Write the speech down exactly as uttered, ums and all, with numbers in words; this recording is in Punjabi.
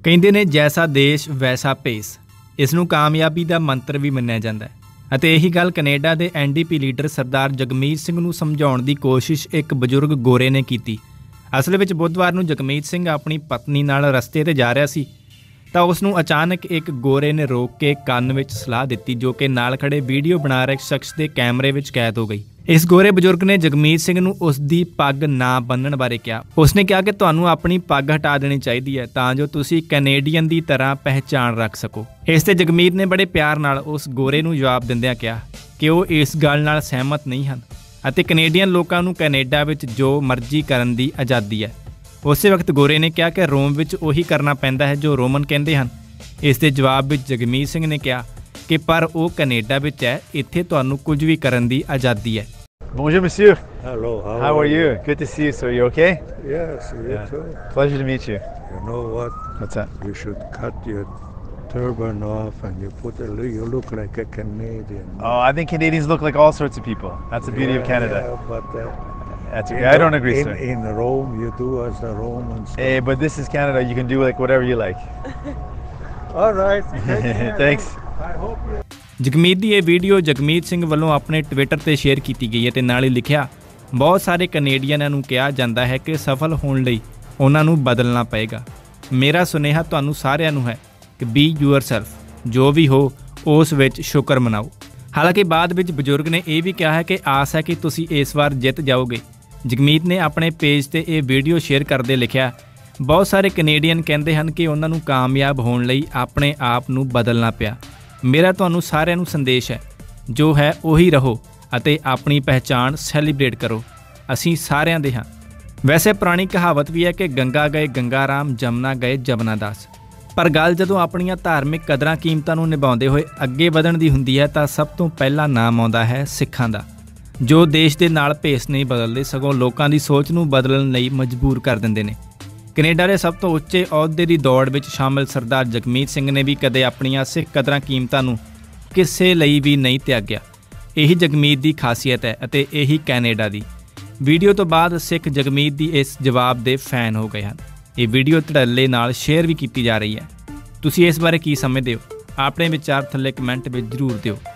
ਕਹਿੰਦੇ ਨੇ ਜੈਸਾ ਦੇਸ਼ ਵੈਸਾ ਭੇਸ। ਇਸ ਨੂੰ ਕਾਮਯਾਬੀ ਦਾ ਮੰਤਰ ਵੀ ਮੰਨਿਆ ਜਾਂਦਾ ਹੈ ਅਤੇ ਇਹੀ ਗੱਲ ਕੈਨੇਡਾ ਦੇ N D P leader Sardar Jagmeet Singh ਨੂੰ ਸਮਝਾਉਣ ਦੀ ਕੋਸ਼ਿਸ਼ ਇੱਕ ਬਜ਼ੁਰਗ ਗੋਰੇ ਨੇ ਕੀਤੀ। ਅਸਲ ਵਿੱਚ ਬੁੱਧਵਾਰ ਨੂੰ ਜਗਮੀਤ ਸਿੰਘ ਆਪਣੀ ਪਤਨੀ ਨਾਲ ਰਸਤੇ 'ਤੇ ਜਾ ਰਿਹਾ ਸੀ ਤਾਂ ਉਸ ਨੂੰ ਅਚਾਨਕ ਇੱਕ ਗੋਰੇ ਨੇ ਰੋਕ ਕੇ ਕੰਨ ਵਿੱਚ ਸਲਾਹ ਦਿੱਤੀ, ਜੋ ਕਿ ਨਾਲ ਖੜੇ ਵੀਡੀਓ ਬਣਾ ਰਹੇ ਸ਼ਖਸ ਦੇ ਕੈਮਰੇ ਵਿੱਚ ਕੈਦ ਹੋ ਗਈ। ਇਸ ਗੋਰੇ ਬਜ਼ੁਰਗ ਨੇ ਜਗਮੀਤ ਸਿੰਘ ਨੂੰ ਉਸ ਦੀ ਪੱਗ ਨਾ ਬੰਨ੍ਹਣ ਬਾਰੇ ਕਿਹਾ। ਉਸਨੇ ਕਿਹਾ ਕਿ ਤੁਹਾਨੂੰ ਆਪਣੀ ਪੱਗ ਹਟਾ ਦੇਣੀ ਚਾਹੀਦੀ ਹੈ ਤਾਂ ਜੋ ਤੁਸੀਂ ਕੈਨੇਡੀਅਨ ਦੀ ਤਰ੍ਹਾਂ ਪਹਿਚਾਣ ਰੱਖ ਸਕੋ। ਇਸ ਤੇ ਜਗਮੀਤ ਨੇ ਬੜੇ ਪਿਆਰ ਨਾਲ ਉਸ ਗੋਰੇ ਨੂੰ ਜਵਾਬ ਦਿੰਦਿਆਂ ਕਿਹਾ ਕਿ ਉਹ ਇਸ ਗੱਲ ਨਾਲ ਸਹਿਮਤ ਨਹੀਂ ਹਨ ਅਤੇ ਕੈਨੇਡੀਅਨ ਲੋਕਾਂ ਨੂੰ ਕੈਨੇਡਾ ਵਿੱਚ ਜੋ ਮਰਜ਼ੀ ਕਰਨ ਦੀ ਆਜ਼ਾਦੀ ਹੈ। ਉਸੇ ਵਕਤ ਗੋਰੇ ਨੇ ਕਿਹਾ ਕਿ ਰੋਮ ਵਿੱਚ ਉਹੀ ਕਰਨਾ ਪੈਂਦਾ ਹੈ ਜੋ ਰੋਮਨ ਕਹਿੰਦੇ ਹਨ। ਇਸ ਦੇ ਜਵਾਬ ਵਿੱਚ ਜਗਮੀਤ ਸਿੰਘ ਨੇ ਕਿਹਾ ਕਿ ਪਰ ਉਹ ਕੈਨੇਡਾ ਵਿੱਚ ਹੈ, ਇੱਥੇ ਤੁਹਾਨੂੰ ਕੁਝ ਵੀ ਕਰਨ ਦੀ ਆਜ਼ਾਦੀ ਹੈ। Bonjour monsieur. Hello, how, How are you? Good to see you, sir. You okay? Yes, you Yeah. too. Pleasure to meet you. You know what? What's that? You should cut your turban off and you put a, you look like a Canadian. Oh, I think Canadians look like all sorts of people. That's the beauty Yeah, of Canada. Yeah, but uh, That's in okay. I don't agree, in, sir. in Rome, you do as the Romans. Hey, but this is Canada. You can do like whatever you like. All right. Take care. Thanks. I hope you. Jagmeet ਦੀ ਇਹ ਵੀਡੀਓ ਜਗਮੀਤ ਸਿੰਘ ਵੱਲੋਂ ਆਪਣੇ ਟਵਿੱਟਰ ਤੇ ਸ਼ੇਅਰ ਕੀਤੀ ਗਈ ਹੈ ਤੇ ਨਾਲ ਹੀ ਲਿਖਿਆ, ਬਹੁਤ ਸਾਰੇ ਕੈਨੇਡੀਅਨਾਂ ਨੂੰ ਕਿਹਾ ਜਾਂਦਾ ਹੈ ਕਿ ਸਫਲ ਹੋਣ ਲਈ ਉਹਨਾਂ ਨੂੰ ਬਦਲਣਾ ਪਏਗਾ। ਮੇਰਾ ਸੁਨੇਹਾ ਤੁਹਾਨੂੰ ਸਾਰਿਆਂ ਨੂੰ ਹੈ ਕਿ ਬੀ ਯੂਅਰਸੈਲਫ, ਜੋ ਵੀ ਹੋ ਉਸ ਵਿੱਚ ਸ਼ੁਕਰ ਮਨਾਓ। ਹਾਲਾਂਕਿ ਬਾਅਦ ਵਿੱਚ ਬਜ਼ੁਰਗ ਨੇ ਇਹ ਵੀ ਕਿਹਾ ਹੈ ਕਿ ਆਸ ਹੈ ਕਿ ਤੁਸੀਂ ਇਸ ਵਾਰ ਜਿੱਤ ਜਾਓਗੇ। ਜਗਮੀਤ ਨੇ ਆਪਣੇ ਪੇਜ ਤੇ ਇਹ ਵੀਡੀਓ ਸ਼ੇਅਰ ਕਰਦੇ ਲਿਖਿਆ, ਬਹੁਤ ਸਾਰੇ ਕੈਨੇਡੀਅਨ ਕਹਿੰਦੇ ਹਨ ਕਿ ਉਹਨਾਂ ਨੂੰ ਕਾਮਯਾਬ ਹੋਣ ਲਈ ਆਪਣੇ ਆਪ ਨੂੰ ਬਦਲਣਾ ਪਿਆ। ਮੇਰਾ ਤੁਹਾਨੂੰ ਸਾਰਿਆਂ ਨੂੰ ਸੰਦੇਸ਼ ਹੈ, ਜੋ ਹੈ ਉਹੀ ਰਹੋ ਅਤੇ ਆਪਣੀ ਪਹਿਚਾਣ ਸੈਲੀਬ੍ਰੇਟ ਕਰੋ। ਅਸੀਂ ਸਾਰਿਆਂ ਦੇ ਹਾਂ। ਵੈਸੇ ਪੁਰਾਣੀ ਕਹਾਵਤ ਵੀ ਹੈ ਕਿ ਗੰਗਾ ਗਏ ਗੰਗਾ ਰਾਮ, ਜਮਨਾ ਗਏ ਜਮਨਾ ਦਾਸ। ਪਰ ਗੱਲ ਜਦੋਂ ਆਪਣੀਆਂ ਧਾਰਮਿਕ ਕਦਰਾਂ ਕੀਮਤਾਂ ਨੂੰ ਨਿਭਾਉਂਦੇ ਹੋਏ ਅੱਗੇ ਵਧਣ ਦੀ ਹੁੰਦੀ ਹੈ ਤਾਂ ਸਭ ਤੋਂ ਪਹਿਲਾਂ ਨਾਮ ਆਉਂਦਾ ਹੈ ਸਿੱਖਾਂ ਦਾ, ਜੋ ਦੇਸ਼ ਦੇ ਨਾਲ ਭੇਸ ਨਹੀਂ ਬਦਲਦੇ, ਸਗੋਂ ਲੋਕਾਂ ਦੀ ਸੋਚ ਨੂੰ ਬਦਲਣ ਲਈ ਮਜਬੂਰ ਕਰ ਦਿੰਦੇ ਨੇ। ਕੈਨੇਡਾ ਦੇ ਸਭ ਤੋਂ ਉੱਚੇ ਅਹੁਦੇ ਦੀ ਦੌੜ ਵਿੱਚ ਸ਼ਾਮਲ ਸਰਦਾਰ ਜਗਮੀਤ ਸਿੰਘ ਨੇ ਵੀ ਕਦੇ ਆਪਣੀਆਂ ਸਿੱਖ ਕਦਰਾਂ ਕੀਮਤਾਂ ਨੂੰ ਕਿਸੇ ਲਈ ਵੀ ਨਹੀਂ ਤਿਆਗਿਆ। ਇਹੀ ਜਗਮੀਤ ਦੀ ਖਾਸੀਅਤ ਹੈ ਅਤੇ ਇਹੀ ਕੈਨੇਡਾ ਦੀ। ਵੀਡੀਓ ਤੋਂ ਬਾਅਦ ਸਿੱਖ ਜਗਮੀਤ ਦੀ ਇਸ ਜਵਾਬ ਦੇ ਫੈਨ ਹੋ ਗਏ ਹਨ। ਇਹ ਵੀਡੀਓ ਧੜੱਲੇ ਨਾਲ ਸ਼ੇਅਰ ਵੀ ਕੀਤੀ ਜਾ ਰਹੀ ਹੈ। ਤੁਸੀਂ ਇਸ ਬਾਰੇ ਕੀ ਸਮਝਦੇ ਹੋ? ਆਪਣੇ ਵਿਚਾਰ ਥੱਲੇ ਕਮੈਂਟ ਵਿੱਚ ਜ਼ਰੂਰ ਦਿਓ।